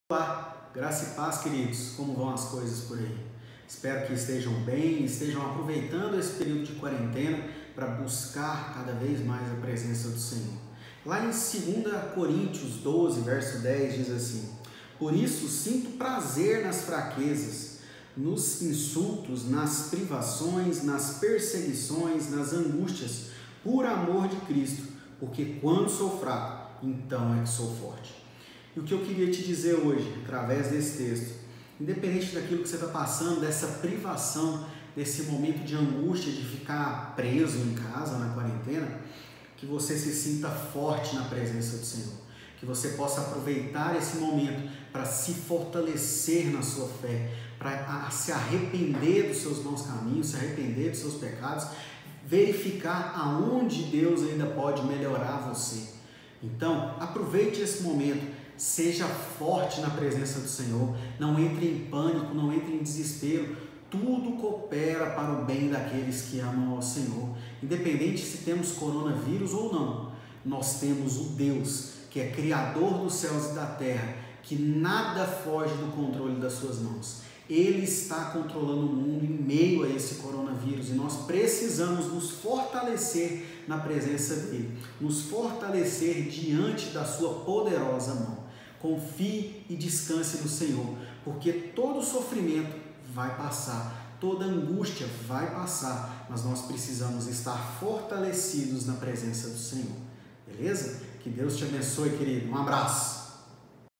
Olá, graça e paz, queridos. Como vão as coisas por aí? Espero que estejam bem, estejam aproveitando esse período de quarentena para buscar cada vez mais a presença do Senhor. Lá em 2 Coríntios 12, verso 10, diz assim: Por isso sinto prazer nas fraquezas, nos insultos, nas privações, nas perseguições, nas angústias, por amor de Cristo, porque quando sou fraco, então é que sou forte. E o que eu queria te dizer hoje, através desse texto, independente daquilo que você está passando, dessa privação, desse momento de angústia, de ficar preso em casa, na quarentena, que você se sinta forte na presença do Senhor. Que você possa aproveitar esse momento para se fortalecer na sua fé, para se arrepender dos seus maus caminhos, se arrepender dos seus pecados, verificar aonde Deus ainda pode melhorar você. Então, aproveite esse momento. Seja forte na presença do Senhor, não entre em pânico, não entre em desespero, tudo coopera para o bem daqueles que amam ao Senhor, independente se temos coronavírus ou não, nós temos o Deus que é Criador dos céus e da terra, que nada foge do controle das suas mãos. Ele está controlando o mundo em meio a esse coronavírus e nós precisamos nos fortalecer na presença dele, nos fortalecer diante da sua poderosa mão. Confie e descanse no Senhor, porque todo sofrimento vai passar, toda angústia vai passar, mas nós precisamos estar fortalecidos na presença do Senhor. Beleza? Que Deus te abençoe, querido. Um abraço.